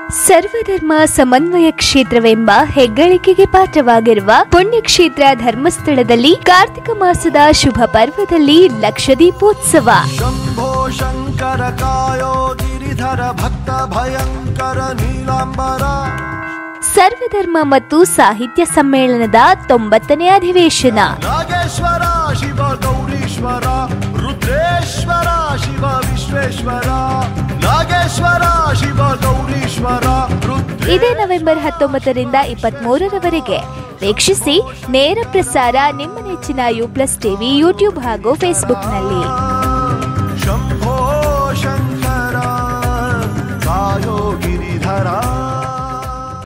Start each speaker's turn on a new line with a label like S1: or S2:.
S1: ಸರ್ವಧರ್ಮ ಸಮನ್ವಯ ಕ್ಷೇತ್ರವೆಂಬ ಹೆಗ್ಗಳಿಕೆಗೆ ಪಾತ್ರವಾಗಿರುವ ಪುಣ್ಯಕ್ಷೇತ್ರ ಧರ್ಮಸ್ಥಳದಲ್ಲಿ ಕಾರ್ತಿಕ ಮಾಸದ ಶುಭ ಪರ್ವದಲ್ಲಿ ಲಕ್ಷದೀಪೋತ್ಸವ.
S2: ಶಂಭೋ ಶಂಕರ ಕಾಯೋ ಗಿರಿಧರ ಭಕ್ತ ಭಯಂಕರ ನೀಲಾಂಬರ.
S1: ಸರ್ವಧರ್ಮ ಮತ್ತು ಸಾಹಿತ್ಯ ಸಮ್ಮೇಳನದ 90ನೇ ಅಧಿವೇಶನ.
S2: ನಾಗೇಶ್ವರ ಶಿವ ಗೌರೀಶ್ವರ ರುದ್ರೇಶ್ವರ ಶಿವ ವಿಶ್ವೇಶ್ವರ. ನಾಗೇಶ್ವರ ಶಿವ ಗೌರೀಶ್ವರ
S1: ಇದೇ ನವೆಂಬರ್ 19ರಿಂದ 23ರವರೆಗೆ ವೀಕ್ಷಿಸಿ. ನೇರ ಪ್ರಸಾರ ನಿಮ್ಮ ನೆಚ್ಚಿನ ಯು ಪ್ಲಸ್ ಟಿವಿ ಯೂಟ್ಯೂಬ್ ಹಾಗೂ ಫೇಸ್ಬುಕ್ನಲ್ಲಿ.